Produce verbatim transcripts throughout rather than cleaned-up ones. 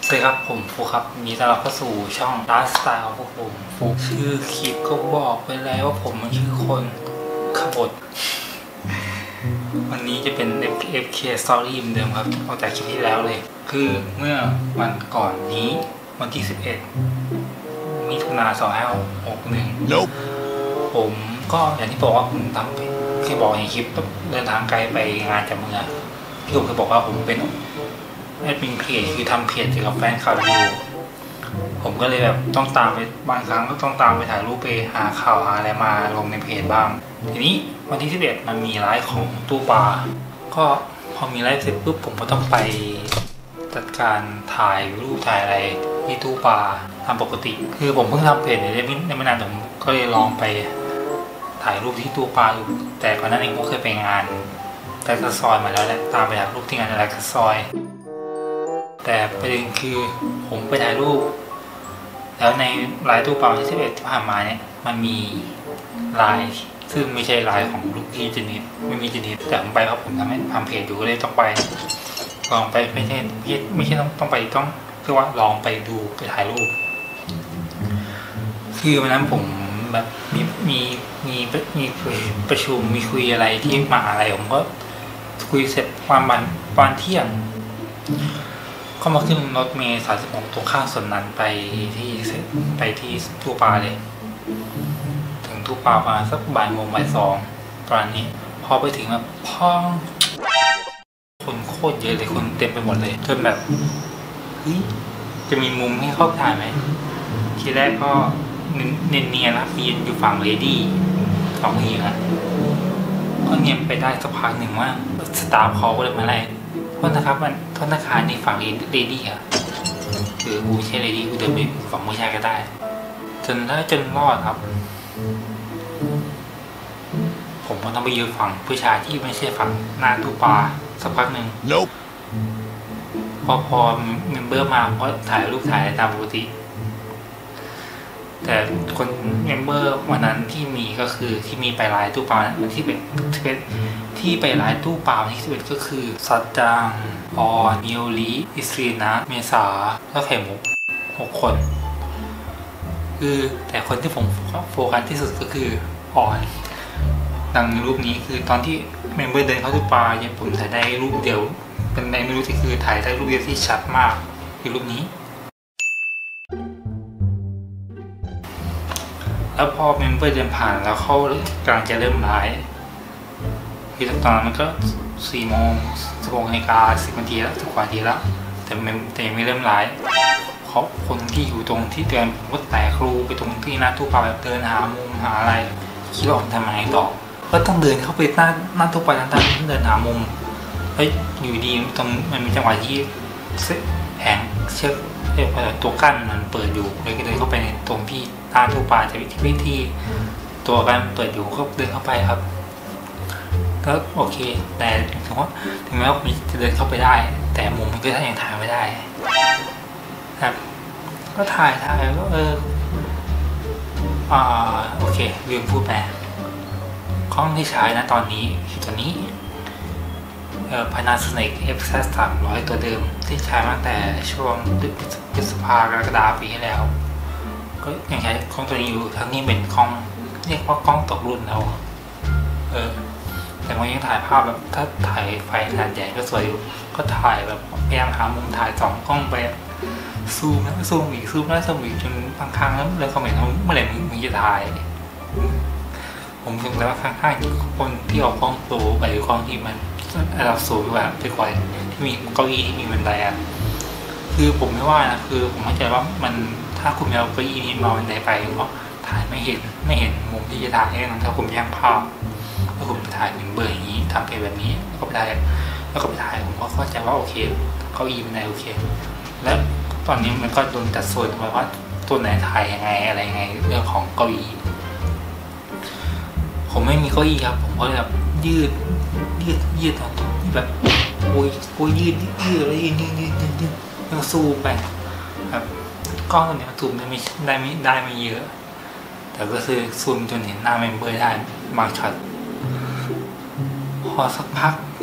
สวัสดีครับผมฟุกครับมีต้อนรับเข้าสู่ช่องไลฟ์สไตล์ของผมฟุกชื่อคลิปก็บอกไปแล้วว่าผมมันชื่อคนขบฏวันนี้จะเป็น เอฟ เค Story เหมือนเดิมครับเอาจากคลิปที่แล้วเลยคือเมื่อวันก่อนนี้วันที่สิบเอ็ดมิถุนายนสองพันห้าร้อยหกสิบเอ็ด nope. ผมก็อย่างที่บอกว่าผมทำเคยบอกในคลิปเดินทางไกลไปงานจากเมืองที่ผมเคยบอกว่าผมเป็นแอดมินเพจคือทำเพจเกี่ยวกับแฟนคลับอยู่ผมก็เลยแบบต้องตามไปบางครั้งก็ต้องตามไปถ่ายรูปไปหาข่าวหาอะไรมาลงในเพจบ้างทีนี้วันที่สิบเอ็ดมันมีไลฟ์ของตู้ปลาก็พอมีไลฟ์เสร็จปุ๊บผมก็ต้องไปจัดการถ่ายรูปถ่ายอะไรที่ตู้ปลาทำปกติคือผมเพิ่งทำเพจในได้ไม่นานผมก็เลยลองไปถ่ายรูปที่ตู้ปลาอยู่แต่ก่อนหน้านี้ผมเคยไปงานแลกซอยมาแล้วแหละตามไปถ่ายรูปที่งานแลกซอยแต่ประเด็นคือผมไปถ่ายรูปแล้วในลายตู้ปลาที่สิบเอ็ดที่ผ่านมาเนี่ยมันมีลายซึ่งไม่ใช่ลายของลูกพี่เจนิสไม่มีเจนิสแต่ผมไปเพราะผมทำให้ทำเพจอยู่ก็เลยต้องไปลองไปไม่ใช่ไม่ใช่ต้องต้องไปต้องคือว่าลองไปดูไปถ่ายรูปคือวันนั้นผมแบบมีมีมีมีประชุมมีคุยอะไรที่มาอะไรผมก็คุยเสร็จประมาณวันเที่ยงก็มาขึ้นรถเมล์สามสิบหกตรงข้างสวนนั้นไปที่ไปที่ตู้ปลาเลยถึงตู้ปลาประมาณสักบ่ายโมงบ่ายสองตอนนี้พอไปถึงแบบพ่อคนโคตรเยอะเลยคนเต็มไปหมดเลยจนแบบเฮ้ยจะมีมุมให้เข้าถ่ายไหมทีแรกก็เนียนเนียนนะยืนอยู่ฝั่งเลดี้ฝั่งนี้นะก็เนียนไปได้สักพักหนึ่งว่าสตาฟเขาก็เลยมาไล่โทษนะครับมันโทษนะคะในฝั่งเลดี้อะหรือกูใช่เลดี้กูเดินไปฝั่งผู้ชายก็ได้จนได้จนรอดครับผมก็ต้องไปยืนฝั่งผู้ชายที่ไม่ใช่ฝั่งหน้าตู้ปลาสักพักหนึ่ง nope. พอพอเมมเบอร์มาก็ถ่ายรูปถ่ายตามปกติแต่คนเมมเบอร์วันนั้นที่มีก็คือที่มีไปไลน์ตู้ปลาวันที่เป็นที่ไปไลน์ตู้ปลาวันที่สิบเอ็ดก็คือสัจจางออนิโอลิอิสรีนะเมษาและไข่มุกหกคนคือแต่คนที่ผมโฟกัสที่สุดก็คือออนดังรูปนี้คือตอนที่เมมเบอร์เดินเข้าตู้ปลาเนี่ยผมถ่ายได้รูปเดียวเป็นในไม่รู้ที่คือถ่ายได้รูปเดียวที่ชัดมากคือรูปนี้แล้วพอเมมเบอร์เดินผ่านแล้วเขากำลังจะเริ่มไลฟ์คือตอนนั้นมันก็สี่โมงสิบหกนาฬิกาสิบนาทีแล้วสิบกว่านาทีแล้วแต่เมมแต่ยังไม่เริ่มไลฟ์เขาคนที่อยู่ตรงที่เดินผมก็แตกครูไปตรงที่หน้าตู้ปลาแบบเดินหามุมหาอะไรคิดว่าผมทำอะไรต่อก็ต้องเดินเข้าไปหน้าหน้าตู้ปลาต่างๆเดินหามุมเฮ้ยอยู่ดีตรงมันมีจังหวะที่แผงเชือกตัวกั้นมันเปิดอยู่เลยก็เดินเข้าไปในตรงที่หน้าตู้ปลาจะวิธีที่ตัวกั้นเปิดอยู่ก็เดินเข้าไปครับก็โอเคแต่ถึงว่าถึงแม้ว่าผมจะเดินเข้าไปได้แต่มุมมันก็ยังถ่ายไม่ได้ครับก็ถ่ายถ่ายก็เอออ่าโอเคลืมพูดไปกล้องที่ใช้นะตอนนี้คือตัวนี้เอ่อ Panasonic เอฟ เอส สามร้อยตัวเดิมที่ใช้มาตั้งแต่ช่วงพฤษภาคมกรกฎาคมปีที่แล้วก็ยังใช้กล้องตัวนี้อยู่ทั้งนี้เป็นกล้องเรียกว่ากล้องตกรุ่นแล้วเออแต่มันยังถ่ายภาพแบบถ้าถ่ายไฟขนาดใหญ่ก็สวยอยู่ก็ถ่ายแบบพยายามหามุมถ่ายสองกล้องไปซูมแล้วซูมอีกซูมแล้วซูมอีกจนบางครั้งแล้วเลยคอมเมนต์ว่าเมื่อไหร่มึงจะถ่ายผมถึงแล้วข้างๆคนที่เอากล้องโปรไปกล้องที่มันระดับสูงแบบไปกว่าที่มีเก้าอี้ที่มีบันไดอ่ะคือผมไม่ว่านะคือผมเข้าใจว่ามันถ้าคุณเอาเก้าอี้นี้มาบันไดไปก็ถ่ายไม่เห็นไม่เห็นมุมที่จะถ่ายให้มันถ้าคุณแย่งภาพถ้าคุณไปถ่ายหนึ่งเบอร์อย่างนี้ทำเพลงแบบนี้แล้วก็ไปถ่ายแล้วก็ไปถ่ายผมก็เข้าใจว่าโอเคเก้าอี้บันไดโอเคแล้วตอนนี้มันก็โดนจัดโซนไว้ว่าตัวไหนถ่ายยังไงอะไรยังไงเรื่องของเก้าอี้ผมไม่มีเก้าอี้ครับผมก็เลยแบบยืดยืดยืดตรงนี้แบบโอ้ยโอ้ยยืดยืดแล้วยืดยืดยืดยืดยืดแล้วสู้ไปครับกล้องตัวนี้ซูมได้ไม่ได้ไม่ได้ไม่เยอะแต่ก็คือซูมจนเห็นหน้าเมมเบอร์ได้บางช็อตพอสักพัก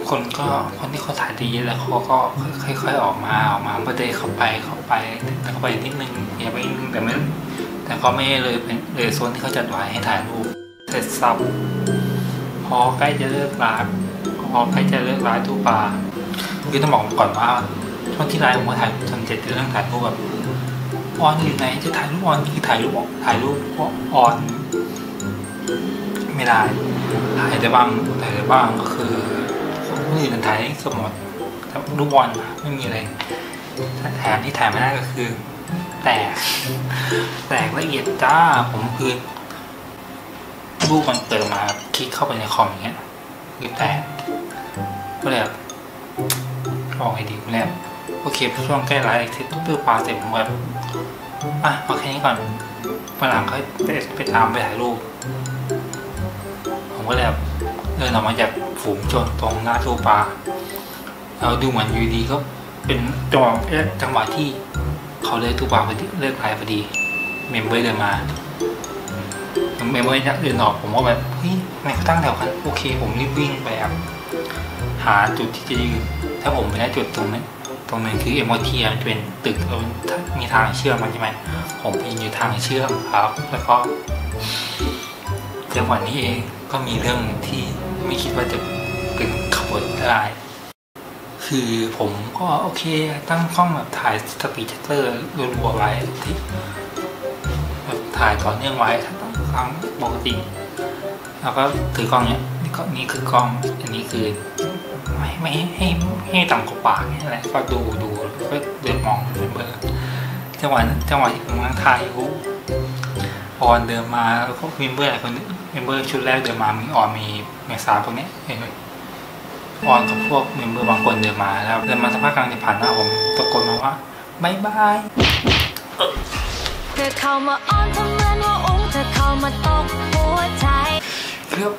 คนก็คนที่เขาถ่ายดีแล้วเขาก็ค่อยๆออกมาออกมาเพื่อได้เข้าไปเข้าไปเข้าไปนิดนึงอย่าไปแต่ไม่แต่เขาไม่เลยเป็นเลยโซนที่เขาจัดไว้ให้ถ่ายรูปเสร็จสับพอใกล้จะเลิกร้านพอใกล้จะเลิกร้านตู้ปลาคือต้องบอกก่อนว่าช่วงที่ร้านผมก็ถ่ายจนเจ็ดเรื่องถ่ายรูปแบบออนอยู่ไหนจะถ่ายรูปออนคือถ่ายรูปถ่ายรูปออนไม่ได้ถ่ายได้บ้างถ่ายได้บ้างก็คือคนอื่นถ่ายได้สมมติรูปออนไม่มีอะไรแถมที่ถ่ายไม่ได้ก็คือแตกแตกละเอียดจ้าผมคือรูปมันเปิดมาคลิกเข้าไปในคอมอย่างเงี้ยคือแตกก็เลยแบบลองไอดีแรกโอเคช่วงใกล้ไลฟ์เสร็จตู้ปลาเสร็จผมแบบอ่ะเอาแค่นี้ก่อนวันหลังค่อยไปไปตามไปถ่ายรูปผมก็เลยแบบเดินออกมาจากฝูงชนตรงหน้าตู้ปลาเราดูเหมือนอยู่ดีก็เป็นจังหวะจังหวะที่เขาเลิกตู้ปลาพอดีเลิกไลฟ์พอดีเมมเบอร์เดินมาเมมเบอร์เดินออกผมก็แบบเฮ้ยทำไมเขาตั้งแถวกันโอเคผมรีบวิ่งไปแบบหาจุดที่จะยืนถ้าผมไปได้จุดตรงนั้นตรงนั้นคือเอ็มอาร์ทีมันเป็นตึกแล้วมีทางเชื่อมมันใช่ไหมผมไปอยู่ทางเชื่อมครับแล้วก็จังหวะนี้เองก็มีเรื่องที่ไม่คิดว่าจะเป็นขบวนได้คือผมก็โอเคตั้งกล้องแบบถ่ายสปีดชัตเตอร์รัวๆไว้ที่แบบถ่ายต่อเนื่องไว้ทั้งครั้งปกติแล้วก็ถือกล้องเนี้ยนี่ก็นี่คือกล้องอันนี้คือไม่ไม่ให้ให้ต่ำกว่าปากนี่แหละก็ดูดูก็เดินมองเบอร์จังหวะจังหวะที่ผมกำลังถ่ายอยู่ออนเดินมาแล้วก็เมมเบอร์อะไรคนเมมเบอร์ชุดแรกเดินมามีออนมีเมษาตรงนี้เห็นไหมออนกับพวกเมมเบอร์บางคนเดินมาแล้วเดินมาสักพักกำลังจะผ่านหน้าผมตะโกนมาว่าบายบายเธอเข้ามาออนทำเหมือนว่าองค์เธอเข้ามาตกหัวใจครับ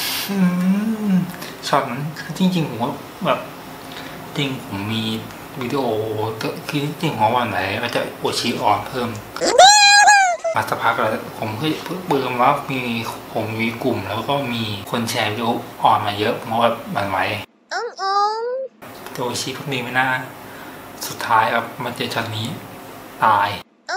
ช็อตนั้นจริงๆผมว่าแบบจริงผมมีวิดีโอคือจริงๆของวันไหนก็จะโอชิออนเพิ่มมาสักพักแล้วผมก็เบื่อว่ามีผมมีกลุ่มแล้วก็มีคนแชร์วิดีโอออนมาเยอะเพราะว่ามันไหวโอชิพวกนี้ไม่น่าสุดท้ายครับมันเจอช็อตนี้ตาย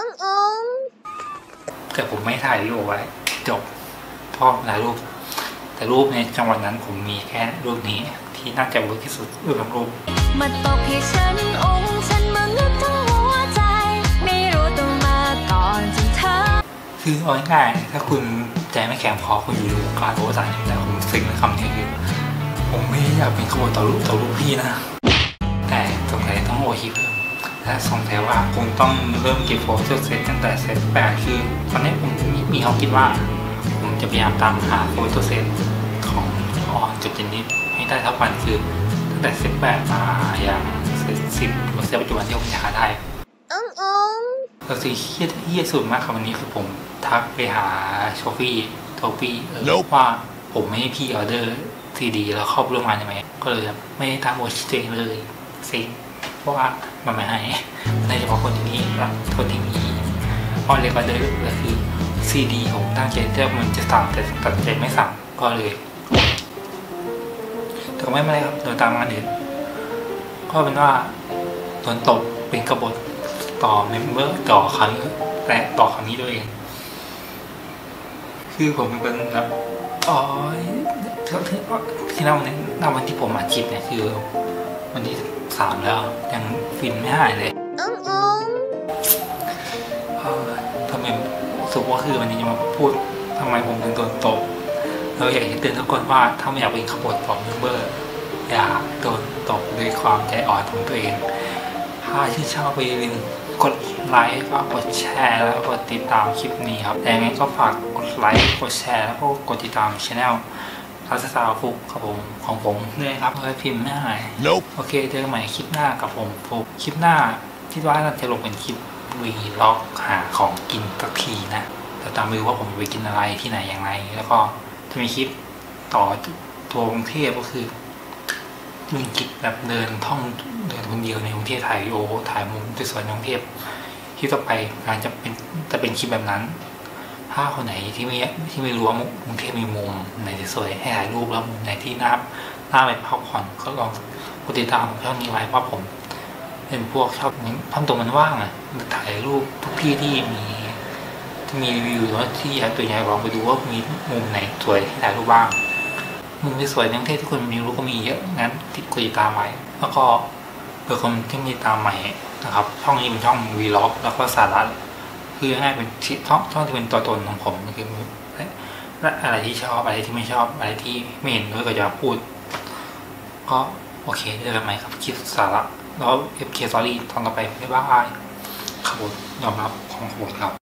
แต่ผมไม่ถ่ายวิดีโอไว้จบเพราะหลายรูปแต่รูปในจังหวะนั้นผมมีแค่รูปนี้ที่น่าจะเวิร์กที่สุดรูปของรูปมาตกให้ฉันองฉันมานึกทั้งหัวใจไม่รู้ต้องมาก่อนจนเธอคือเอาง่ายๆถ้าคุณใจไม่แข็งพอคุณอยู่ในวงการโอซานแต่ผมสิ่งในคำนี้คือผมไม่อยากเป็นขบวนต่อรูปต่อรูปพี่นะแต่สงสัยต้องโอชิเพิ่มและสงสัยว่าคงต้องเริ่มเก็บโฟโต้เซตตั้งแต่เซตแปดคือตอนนี้ผมมีความคิดว่าผมจะพยายามตามหาโฟโต้เซตของออนจุดเจนนิสให้ได้ทักวันคือตั้งแต่เซตแปดมาอย่างเซตสิบหรือเซตปัจจุบันที่ผมอยากได้อืมอืมแต่สิ่งที่ที่สุดมากครับวันนี้คือผมทักไปหาโชฟี่โทฟี่ว่าผมไม่ให้พี่ออเดอร์ซีดีแล้วครอบร่วมงานใช่ไหมก็เลยไม่ได้ตามโอชิเจเลยสิเพราะว่ามันไม่ให้ในเฉพาะคนที่นี่และคนที่มีออเดอร์ออเดอร์ก็คือซีดีผมตั้งใจที่มันจะสั่งแต่ตัดใจไม่สั่งก็เลยแต่ไม่เป็นไรครับโดยตามงานอื่นก็เป็นว่าโดนตบเป็นกบฏต่อเมมเบอร์ต่อครั้งแต่ต่อครั้งนี้ด้วยเองคือผมเป็นแบบอ๋อที่ที่นั่นวันนั้นวันที่ผมมาจิบเนี่ยคือวันที่สามแล้วยังฟินไม่หายเลยทำไมสุขว่าคือวันนี้จะมาพูดทำไมผมถึงโดนตบเราอยากจะเตือนทุกคนว่าถ้าไม่อยากเป็นขบวนต่อเมมเบอร์อย่าโดนตบด้วยความใจอ่อนของตัวเองถ้าชื่นชอบไปลืมกดไลค์ก็กดแชร์แล้วกดติดตามคลิปนี้ครับแต่ยังไงก็ฝากกดไลค์กดแชร์แล้วก็กดติดตามช่องทัศน์ฟุกครับผมของผมด้วยครับเพื่อพิมพ์ไม่หาย nope. โอเคเจอกันใหม่คลิปหน้ากับผมฟุกคลิปหน้าคิดว่าจะลงเป็นคลิปวีล็อกหาของกินสักทีนะแต่ตามไปดูว่าผมไปกินอะไรที่ไหนอย่างไรแล้วก็จะมีคลิปต่อทัวร์กรุงเทพก็คือลุงกิจแบบเดินท่องเดินคนเดียวในกรุงเทพถ่ายโอถ่ายมุมสวยๆในกรุงเทพคลิปต่อไปงานจะเป็นจะเป็นคลิปแบบนั้นถ้าคนไหนที่ไม่ที่ไม่รู้ว่ากรุงเทพมีมุมไหนสวยให้ถ่ายรูปแล้วมุมไหนที่น่าน่าไปพักผ่อนก็ลองกดติดตามช่องนี้ไว้เพราะผมเป็นพวกชอบทำตัวมันว่างอ่ะถ่ายรูปทุกที่ที่มีที่มีรีวิวหรือว่าที่อยากตัวใหญ่ลองไปดูว่ามีมุมไหนสวยที่ถ่ายรูปบ้างมุมที่สวยในประเทศที่คนมีรู้ก็มีเยอะงั้นติดกดติดตามไว้แล้วก็เพื่อคนที่มีตามใหม่นะครับช่องนี้เป็นช่องวีล็อกแล้วก็สาระคือง่ายเป็นช่องช่องที่เป็นตัวตนของผมคืออะไรที่ชอบอะไรที่ไม่ชอบอะไรที่ไม่เห็นด้วยก็จะพูดก็โอเคเจอกันใหม่ครับคลิปสาระแล้ว เอฟ เค Story ตอนต่อไปบ๊ายบายขบวนยอมรับของขบวนครับ